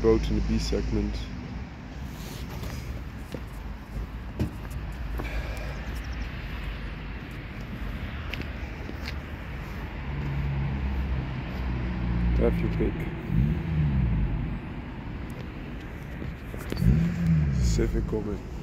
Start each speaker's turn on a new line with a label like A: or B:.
A: boat in the B segment. Have your pick. Civic Comet.